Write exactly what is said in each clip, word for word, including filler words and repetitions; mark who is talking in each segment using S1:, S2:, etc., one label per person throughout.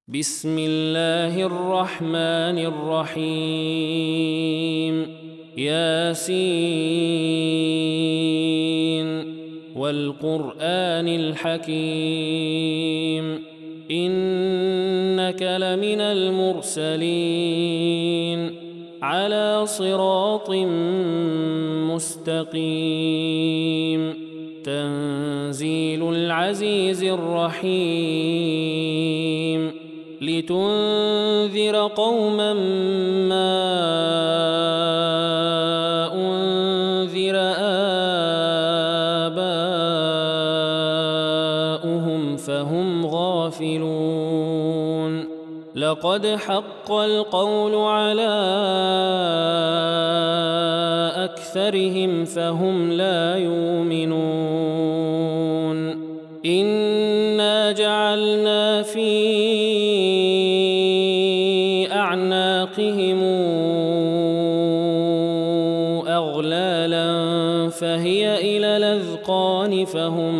S1: بسم الله الرحمن الرحيم ياسين والقرآن الحكيم إنك لمن المرسلين على صراط مستقيم تنزيل العزيز الرحيم لتنذر قوما ما أنذر آباؤهم فهم غافلون لقد حق القول على أكثرهم فهم لا يؤمنون إنا جعلنا في أعناقهم أغلالا فهي إلى الأذقان فهم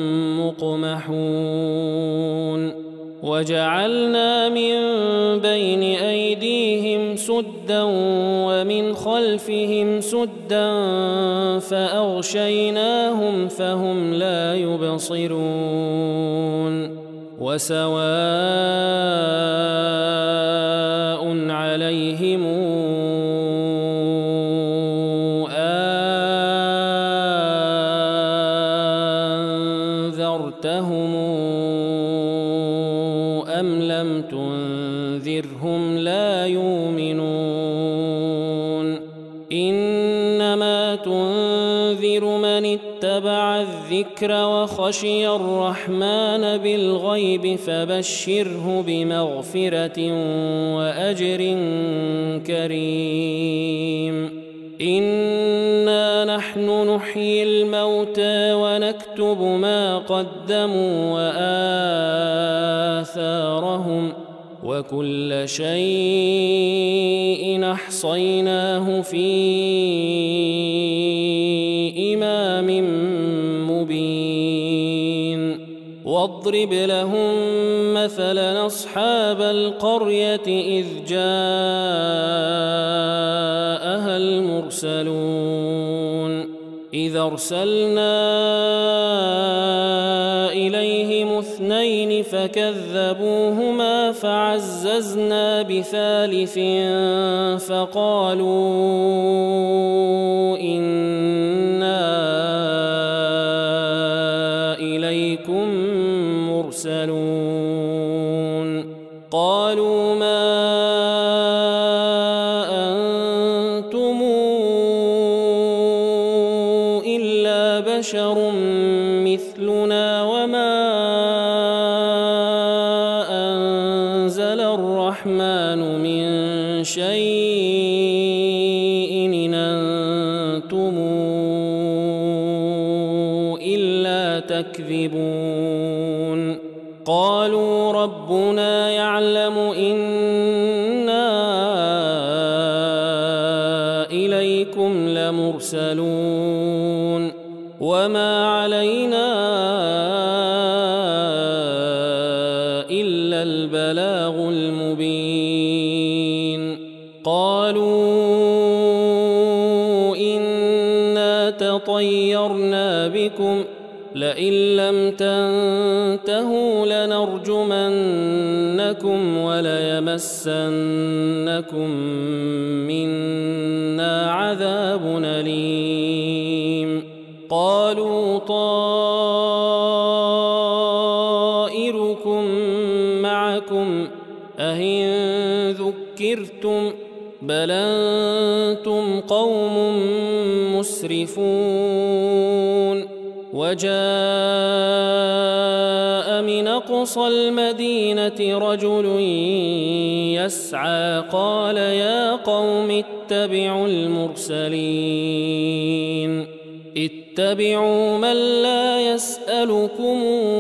S1: مقمحون وجعلنا من بين أيديهم سدا ومن خلفهم سدا فأغشيناهم فهم لا يبصرون وسواء عليهم أنذرتهم أم لم تنذرهم لا يؤمنون إنما تنذر من اتبع الذكر وخشي الرحمن بالغيب فبشره بمغفرة وأجر كريم إنا نحن نحيي الموتى ونكتب ما قدموا وآثارهم وكل شيء أحصيناه في إمام مبين واضرب لهم مثلا أصحاب القرية إذ جاءها المرسلون إذ أرسلنا إليهم اثنين فكذبوهما فعززنا بثالث فقالوا إنا إليكم مرسلون قالوا ما أنتم إلا بشر مثلنا وما أنزل الرحمن من شيء إن أنتم إلا تكذبون قالوا ربنا يعلم إنا إليكم لمرسلون وما علينا إلا البلاغ المبين قالوا إنا تطيرنا بكم لئن لم تنتهوا لنرجمنكم وليمسنكم منا عذاب أليم قالوا طائركم معكم أئن ذكرتم بل أنتم قوم مسرفون وجاء من أقصى المدينة رجل يسعى قال يا قوم اتبعوا المرسلين اتبعوا من لا يسألكم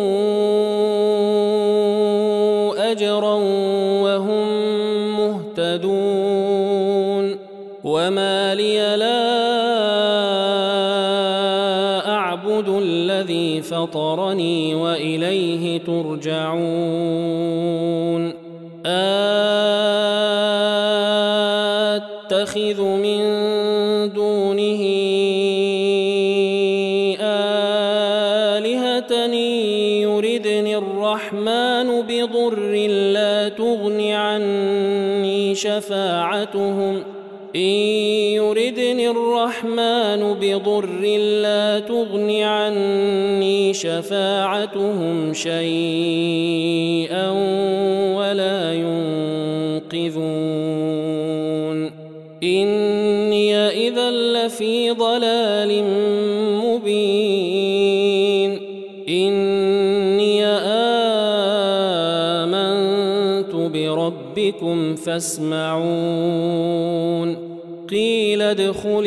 S1: أجرا وهم مهتدون وما لي لا أعبد الذي فطرني وإليه ترجعون نتخذ من دونه آلهة يردني الرحمن بضر لا تغن عني شفاعتهم إن يردني الرحمن بضر لا تغن عني شفاعتهم شيئا ولا ينقذون إني إذا لفي ضلال مبين إني آمنت بربكم فاسمعون قيل ادخل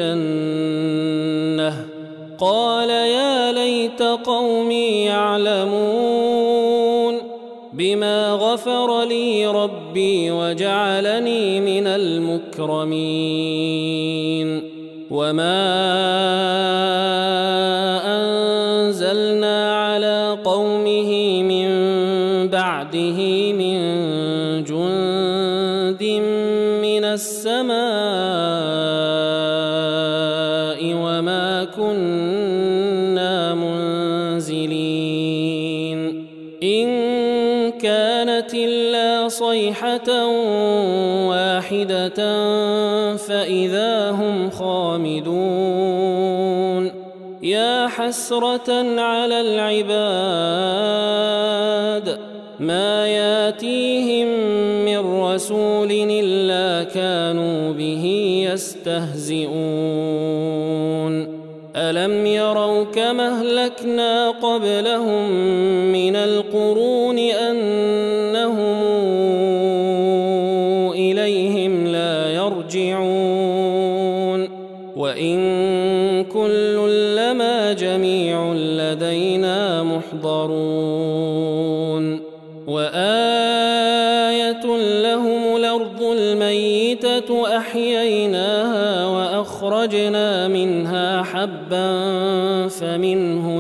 S1: الجنة قال يا ليت قومي يعلمون بما غفر لي ربي وجعلني من المكرمين وما أنزلنا على قومه من بعده من جند من السماء وما كنا منزلين إن كانت إلا صيحة واحدة فإذا هم خامدون يا حسرة على العباد ما ياتيهم من رسول إلا كانوا به يستهزئون ألم يروا كما أهلكنا قبلهم من القرون أنهم إليهم لا يرجعون وإن كل لما جميع لدينا محضرون وآية لهم الأرض الميتة أحييناها وأخرجنا منها حبا فمنه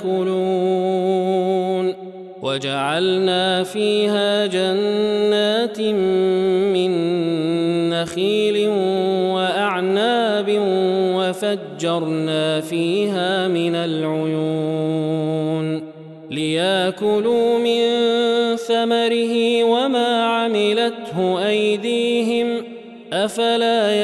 S1: يأكلون وجعلنا فيها جنات من نخيل وأعناب وفجرنا فيها من العيون ليأكلوا من ثمره وما عملته أيديهم أفلا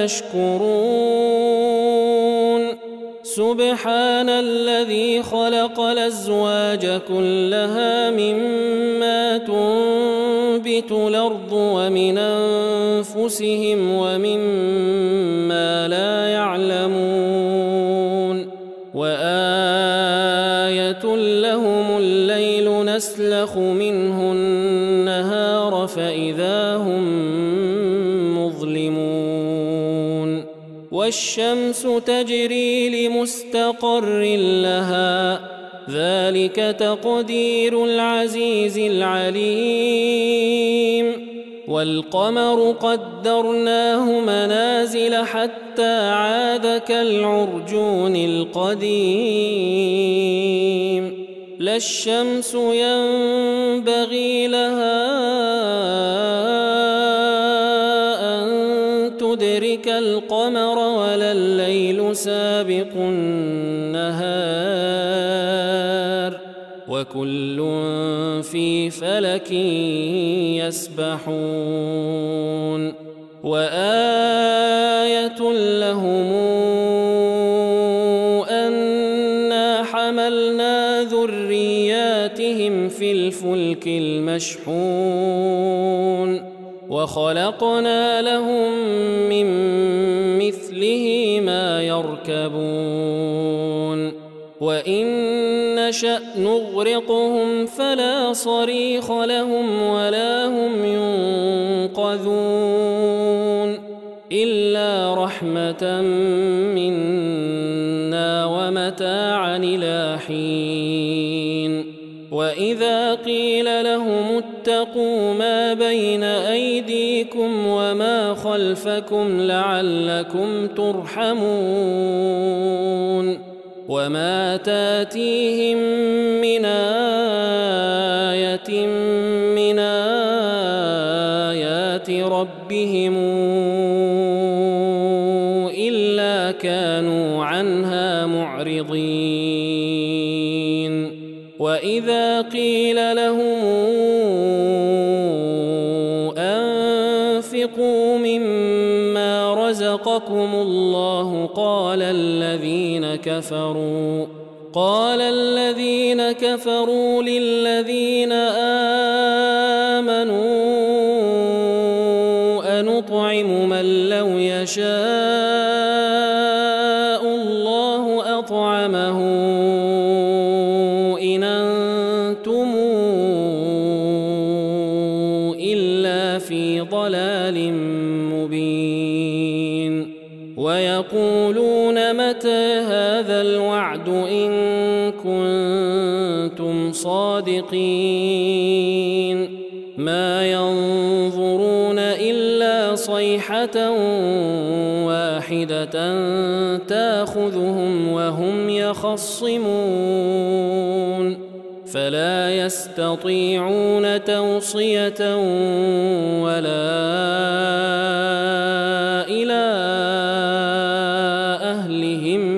S1: يشكرون سبحان الذي خلق الأزواج كلها مما تنبت الأرض ومن أنفسهم ومما لا يعلمون وآية لهم الليل نسلخ منه النهار فإذا هم مظلمون والشمس تجري لمستقر لها ذلك تقدير العزيز العليم والقمر قدرناه منازل حتى عاد كالعرجون القديم لا الشمس ينبغي لها أن تدرك القمر ولا الليل سابق النهار وكل في فلك يسبحون وآية لهم أنا حملنا ذرياتهم في الفلك المشحون وخلقنا لهم من مثله ما يركبون وإن نشأ نغرقهم فلا صريخ لهم ولا هم ينقذون إلا رحمة منا ومتاعا إلى حين وإذا قيل لهم اتقوا ما بين أيديكم وما خلفكم لعلكم ترحمون وما تاتيهم من آية من آيات ربهم قيل لهم أنفقوا مما رزقكم الله قال الذين كفروا قال الذين كفروا للذين آمنوا أنطعم من لو يشاء الله أطعمه إن أنتم إلا في ضلال مبين ويقولون متى هذا الوعد إن كنتم صادقين ما ينظرون إلا صيحة واحدة تأخذهم وهم يخصمون فلا يستطيعون توصية ولا إلى أهلهم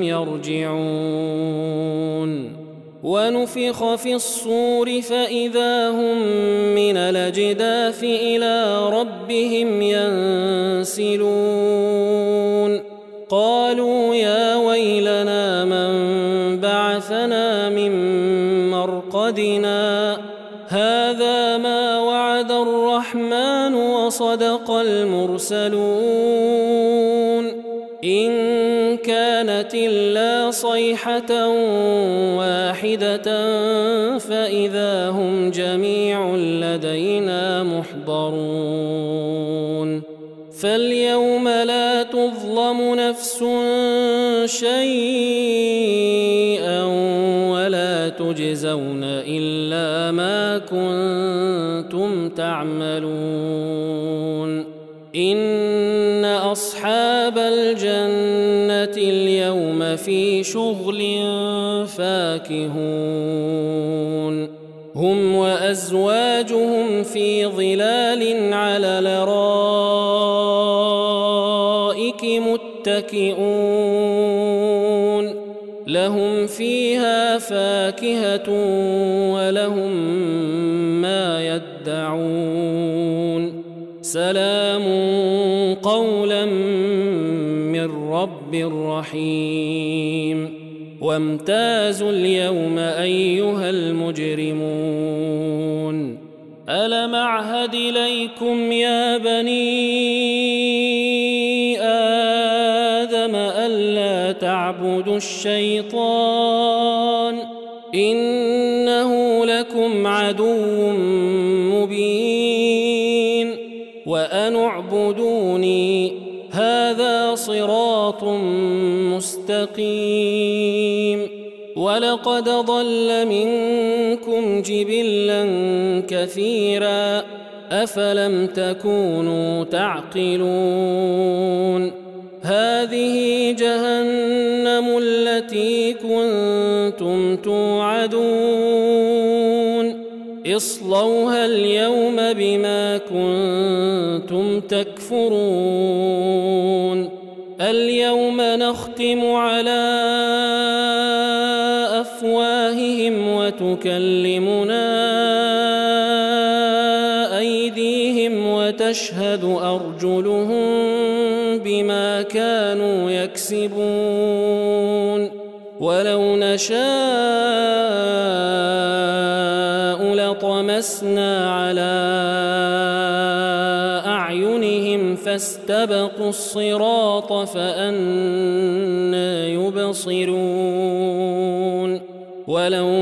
S1: يرجعون ونفخ في الصور فإذا هم من الأجداث إلى ربهم ينسلون قالوا يا ويلنا من بعثنا من مرقدنا هذا ما وعد الرحمن وصدق المرسلون إن كانت إلا صيحة واحدة فإذا هم جميع لدينا محضرون فاليوم لا تظلم نفس شيئا ولا تجزون إلا ما كنتم تعملون إن أصحاب الجنة اليوم في شغل فاكهون هم وأزواجهم في ظلال على الأرائك متكئون لهم فيها فاكهة ولهم ما يدعون سلام قولا من رب رحيم وامتازوا اليوم أيها المجرمون ألم أعهد إليكم يا بني آدم ألا تعبدوا الشيطان إنه لكم عدو مبين وأن اعبدوني هذا صراط مستقيم ولقد ضل منكم جبلا كثيرا أفلم تكونوا تعقلون هذه جهنم التي كنتم توعدون اصلوها اليوم بما كنتم تكفرون اليوم نختم على أفواههم وتكلمنا أيديهم وتشهد أرجلهم بما كانوا يكسبون ولو نشاء لطمسنا على أعينهم فاستبقوا الصراط فأنى يبصرون ولو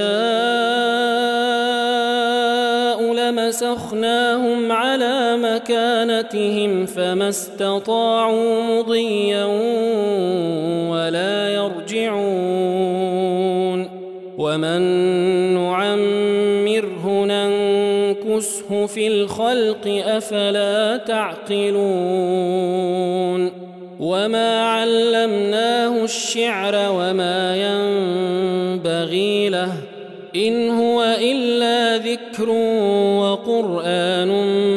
S1: نشاء لمسخناهم على مكانتهم فما استطاعوا مضيا ولا يرجعون ومن نعمره ننكسه في الخلق أفلا تعقلون وما علمناه الشعر وما ينبغي له إن هو إلا ذكر وقرآن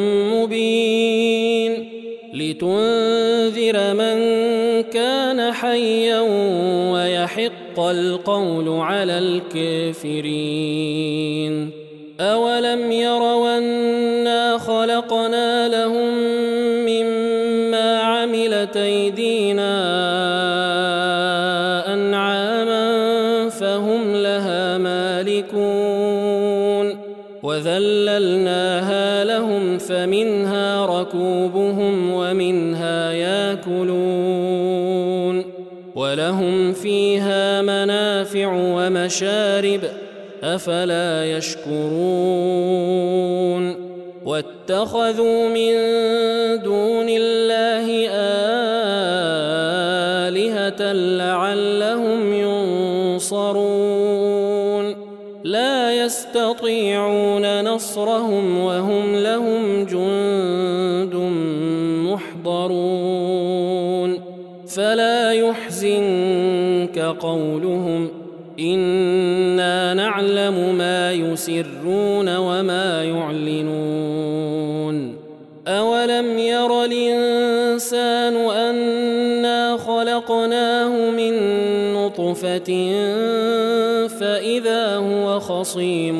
S1: مبين لتنذر من كان حيا ويحق حق القول على الكافرين. أولم يروا أنا خلقنا لهم مما عملت أيدينا أنعاما فهم لها مالكون وذللناها لهم فمنها ركوبهم ومنها ياكلون ولهم فيها منافع ومشارب أفلا يشكرون واتخذوا من دون الله آلهة لعلهم ينصرون لا يستطيعون نصرهم وهم لهم جند محضرون فلا يحزنك قولهم إنا نعلم ما يسرون وما يعلنون. أولم ير الإنسان أنا خلقناه من نطفة فإذا هو خصيم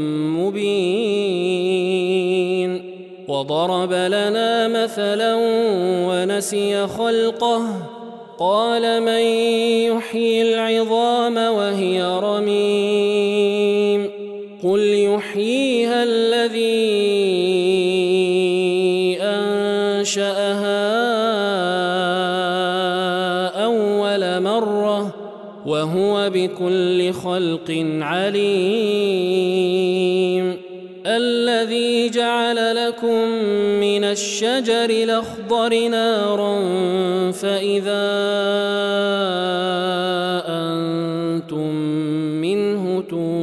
S1: مبين وضرب لنا مثلا ونسي خلقه قال من يحيي العظام وهي رميم قل يحييها الذي أنشأها أول مرة وهو بكل خلق عليم الذي جعل لكم من الشجر الأخضر نارا فإذا أنتم منه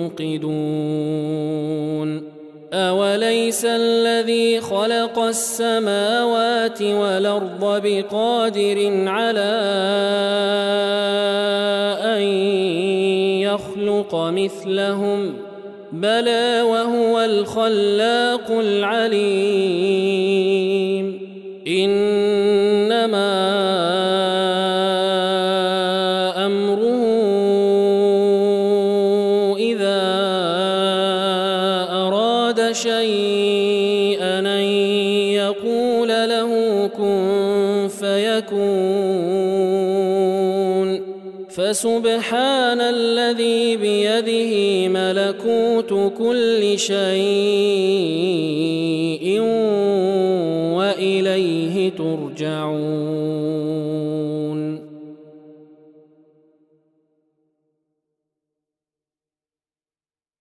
S1: توقدون أوليس الذي خلق السماوات والأرض بقادر على أن يخلق مثلهم بلى وهو الخلاق العليم إنما أمره إذا أراد شيئا أن يقول له كن فيكون فسبحان الذي بيده ملكوت كل شيء وإليه ترجعون.